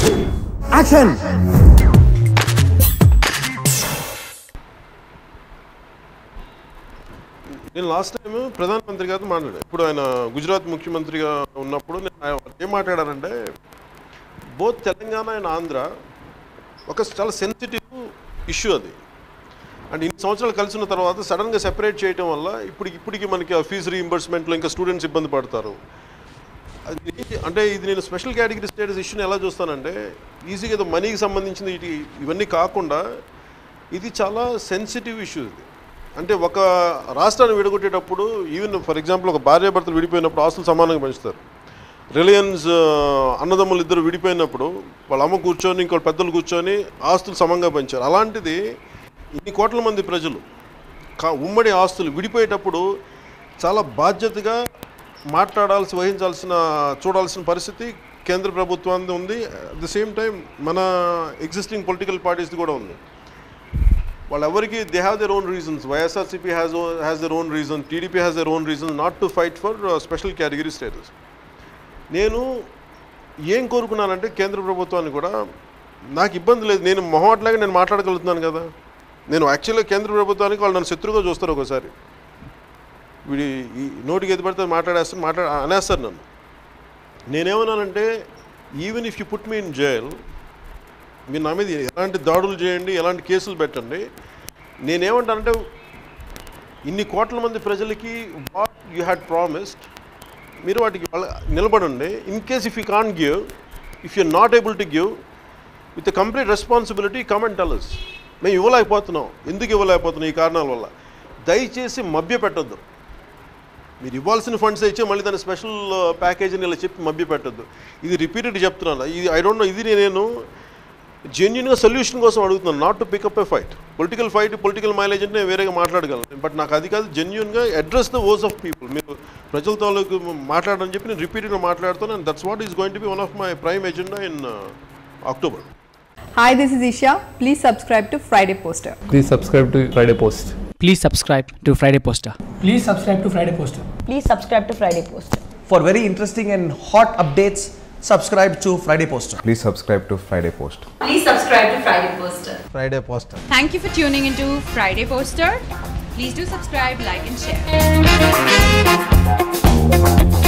Action. నేను last time ప్రధానమంత్రి గారితో మాట్లాడాను. ఇప్పుడు ఆయన గుజరాత్ ముఖ్యమంత్రిగా ఉన్నప్పుడు నేను ఏం మాట్లాడానంటే, బోత్ తెలంగాణ అండ్ ఆంధ్ర ఒక చాలా సెన్సిటివ్ ఇష్యూ అది. అండ్ ఇన్ని సంవత్సరాలు కలిసిన తర్వాత సడన్గా సెపరేట్ చేయడం వల్ల ఇప్పటికి మనకి ఫీజు రీయింబర్స్మెంట్లో ఇంకా స్టూడెంట్స్ ఇబ్బంది పడతారు. అంటే ఇది నేను స్పెషల్ కేటగిరీ స్టేటస్ ఇష్యూని ఎలా చూస్తానంటే, ఈజీగా ఏదో మనీకి సంబంధించిన ఇవన్నీ కాకుండా ఇది చాలా సెన్సిటివ్ ఇష్యూ ఇది. అంటే ఒక రాష్ట్రాన్ని విడగొట్టేటప్పుడు ఈవెన్ ఫర్ ఎగ్జాంపుల్ ఒక భార్యాభర్తలు విడిపోయినప్పుడు ఆస్తులు సమానంగా పెంచుతారు. రిలయన్స్ అన్నదమ్ములు ఇద్దరు విడిపోయినప్పుడు వాళ్ళ అమ్మ కూర్చొని ఇంకో పెద్దలు కూర్చొని ఆస్తులు సమంగా పెంచారు. అలాంటిది ఇన్ని కోట్ల మంది ప్రజలు ఉమ్మడి ఆస్తులు విడిపోయేటప్పుడు చాలా బాధ్యతగా చూడాల్సిన పరిస్థితి కేంద్ర ప్రభుత్వానికి ఉంది. అట్ ది సేమ్ టైం మన ఎగ్జిస్టింగ్ పొలిటికల్ పార్టీస్ది కూడా ఉంది. వాళ్ళెవరికి they have their own reasons. YSRCP has their own reason, TDP has their own reason not to fight for special category status. నేను ఏం కోరుకున్నానంటే కేంద్ర ప్రభుత్వాన్ని కూడా, నాకు ఇబ్బంది లేదు, నేను మొహమాటలాగా నేను మాట్లాడగలుగుతున్నాను కదా. నేను యాక్చువల్గా కేంద్ర ప్రభుత్వానికి వాళ్ళు నన్ను శత్రువుగా చూస్తారు. ఒకసారి వీడి ఈ నోటికి ఎది పడితే అనేస్తారు నన్ను. నేనేమన్నానంటే, even if you put me in jail, మీరు నా మీద ఎలాంటి దాడులు చేయండి, ఎలాంటి కేసులు పెట్టండి, నేనేమంటానంటే ఇన్ని కోట్ల మంది ప్రజలకి వాట్ యూ హ్యాడ్ ప్రామిస్డ్ మీరు వాటికి నిలబడండి. In case if you can't give, if you are not able to give with complete responsibility come and tell us. మేము ఇవ్వలేకపోతున్నాం, ఎందుకు ఇవ్వలేకపోతున్నాం, ఈ కారణాల వల్ల. దయచేసి మభ్య పెట్టద్దు. మీరు ఇవ్వాల్సిన ఫండ్స్ ఇచ్చే మళ్ళీ దాని స్పెషల్ ప్యాకేజీని ఇలా చెప్పి మభ్య పెట్టద్దు. ఇది రిపీటెడ్ చెప్తున్నాను. ఇది ఐ డోంట్ నో, ఇది నేను జెన్యున్గా సొల్యూషన్ కోసం అడుగుతున్నాను, not to pick up a fight. Political mileage అంటే నేను వేరేగా మాట్లాడగలను, బట్ నాకు అది కాదు. జెన్యున్గా address the voice of people. మీరు ప్రజల తాలూకు మాట్లాడని చెప్పి నేను రిపీటెడ్గా మాట్లాడుతాను. And that's what is going to be one of my prime agenda in October. Hi, this is Isha. Please subscribe to Friday Poster. Please subscribe to Friday Post. Please subscribe to Friday Poster. Please subscribe to Friday Poster. Please subscribe to Friday Poster. For very interesting and hot updates, subscribe to Friday Poster. Please subscribe to Friday Post. Please subscribe to Friday Poster. Friday Poster. Thank you for tuning into Friday Poster. Please do subscribe, like and share.